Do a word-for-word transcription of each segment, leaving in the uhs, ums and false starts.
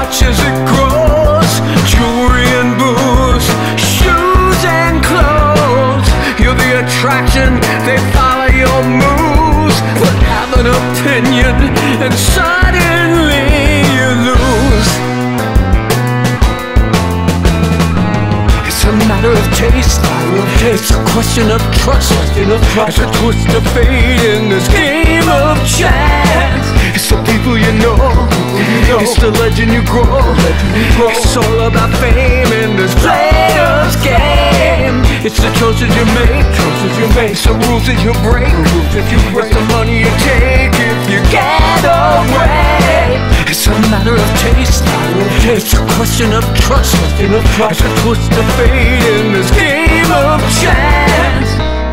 watch as it grows. Jewelry and booze, shoes and clothes. You're the attraction, they follow your moves. But have an opinion and suddenly you lose. It's a matter of taste, it's a question of trust. It's a twist of fate in this game of chance. It's the people you know, it's the legend you grow. It's all about fame in this player's game. It's the choices you make, it's the rules that you break, it's the money you take if you get away. It's a matter of taste, it's a question of trust. It's a twist of fate in this game of chance.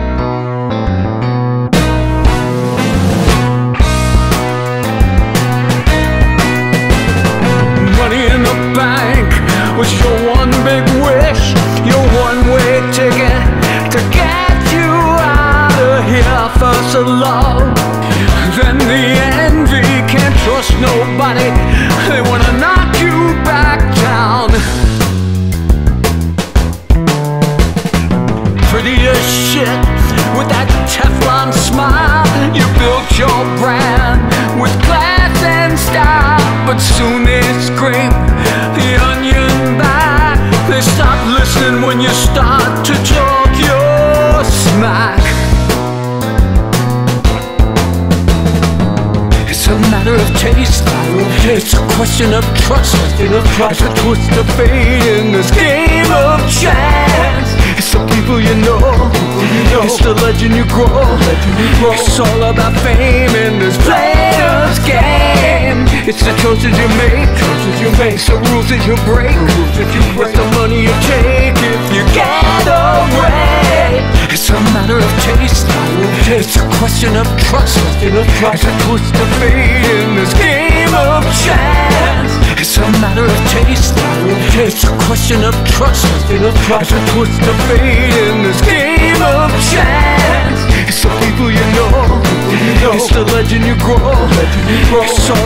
Money in the bank was your one big wish, your one-way ticket to get you out of here. First the love, then the envy. Can't trust nobody, they wanna knock you back down. Pretty as shit with that Teflon smile. You built your brand with class and style, but soon they scrape the onion back. They stop listening when you start to talk your smack. It's a matter of taste, it's a question of trust. It's a twist of fate in this game of chance. It's the people you know, it's the legend you grow. It's all about fame in this player's game. It's the choices you make, it's the rules that you break, it's the money you take if you get away. It's a matter of taste, it's a question of trust. It's a twist of fate in this game of chance. It's a matter of taste, it's a question of trust. It's a twist of fate in this game of chance. It's the people you know, it's the legend you grow. It's all